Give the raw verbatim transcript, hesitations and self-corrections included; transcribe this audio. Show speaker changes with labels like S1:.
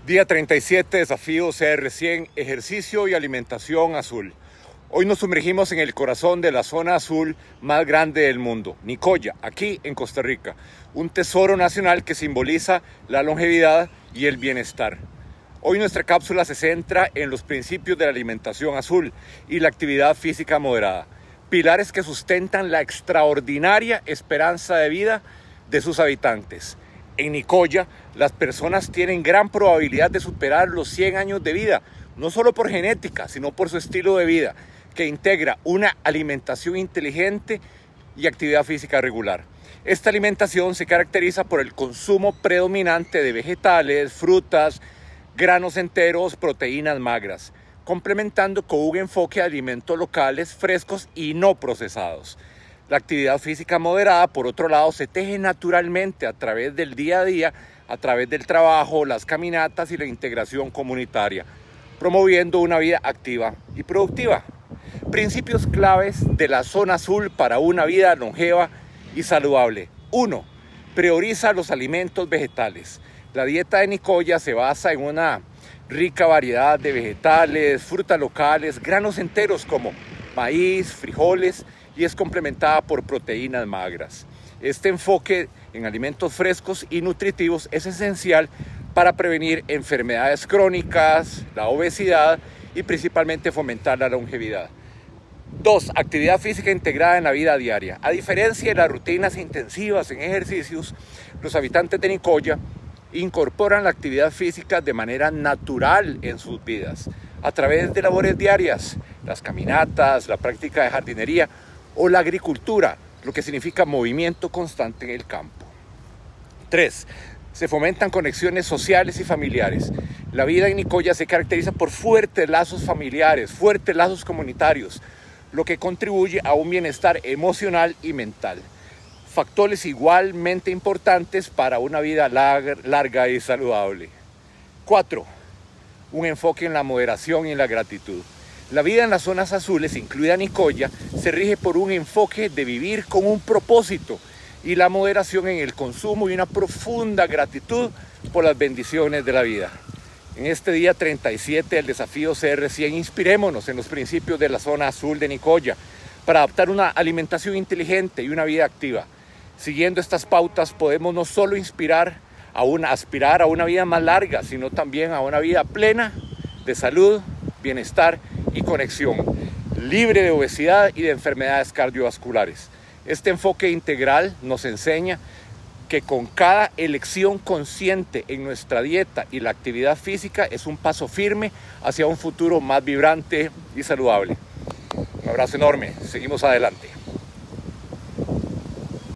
S1: Día treinta y siete, desafío C R cien, ejercicio y alimentación azul. Hoy nos sumergimos en el corazón de la zona azul más grande del mundo, Nicoya, aquí en Costa Rica. Un tesoro nacional que simboliza la longevidad y el bienestar. Hoy nuestra cápsula se centra en los principios de la alimentación azul y la actividad física moderada. Pilares que sustentan la extraordinaria esperanza de vida de sus habitantes. En Nicoya, las personas tienen gran probabilidad de superar los cien años de vida, no solo por genética, sino por su estilo de vida, que integra una alimentación inteligente y actividad física regular. Esta alimentación se caracteriza por el consumo predominante de vegetales, frutas, granos enteros, proteínas magras, complementando con un enfoque de alimentos locales, frescos y no procesados. La actividad física moderada, por otro lado, se teje naturalmente a través del día a día, a través del trabajo, las caminatas y la integración comunitaria, promoviendo una vida activa y productiva. Principios claves de la zona azul para una vida longeva y saludable. uno. Prioriza los alimentos vegetales. La dieta de Nicoya se basa en una rica variedad de vegetales, frutas locales, granos enteros como maíz, frijoles, y es complementada por proteínas magras. Este enfoque en alimentos frescos y nutritivos es esencial para prevenir enfermedades crónicas, la obesidad y principalmente fomentar la longevidad. dos. Actividad física integrada en la vida diaria. A diferencia de las rutinas intensivas en ejercicios, los habitantes de Nicoya incorporan la actividad física de manera natural en sus vidas, a través de labores diarias, las caminatas, la práctica de jardinería o la agricultura, lo que significa movimiento constante en el campo. tres. Se fomentan conexiones sociales y familiares. La vida en Nicoya se caracteriza por fuertes lazos familiares, fuertes lazos comunitarios, lo que contribuye a un bienestar emocional y mental. Factores igualmente importantes para una vida larga y saludable. cuatro. Un enfoque en la moderación y en la gratitud. La vida en las zonas azules, incluida Nicoya, se rige por un enfoque de vivir con un propósito y la moderación en el consumo y una profunda gratitud por las bendiciones de la vida. En este día treinta y siete del desafío C R cien, inspirémonos en los principios de la zona azul de Nicoya para adaptar una alimentación inteligente y una vida activa. Siguiendo estas pautas podemos no solo inspirar a una, aspirar a una vida más larga, sino también a una vida plena de salud, bienestar y conexión, libre de obesidad y de enfermedades cardiovasculares. Este enfoque integral nos enseña que con cada elección consciente en nuestra dieta y la actividad física es un paso firme hacia un futuro más vibrante y saludable. Un abrazo enorme, seguimos adelante.